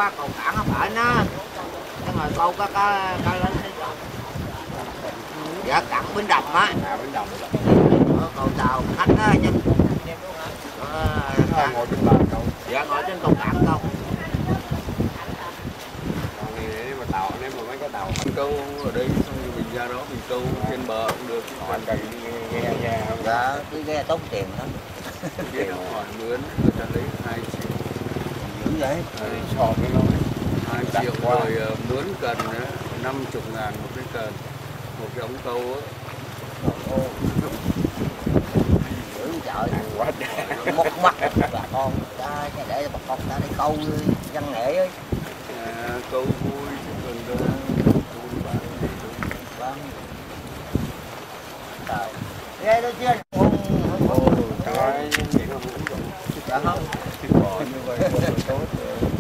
qua cầu cảng không phải nó nhưng mà câu cá lớn dạ cảng Bến Đồng á. Bến Đồng cầu tàu khách á chứ ngồi trên bờ câu. Dạ ngồi trên cầu cảng câu. Còn nếu mà tàu, nếu mà mấy cái tàu câu ở đây xong rồi mình ra đó mình câu trên bờ cũng được. Còn cần ghe không? Dạ cái ghe tốn tiền lắm. Ghe nó hỏi mướn người ta lấy 2 triệu. Dữ vậy? So với nó 2 triệu rồi mướn cần 50.000 một cái cần, một cái ống câu á. Dữ trời quá trời. Mất mắt bà con ta để bà con ta đi câu văn nghệ ấy. Câu vui chứ còn đâu. Vâng. Trời. Ghê đó chứ. Trời ơi, nghĩ là muốn rồi. Dạ không. Bỏ như vậy tốt.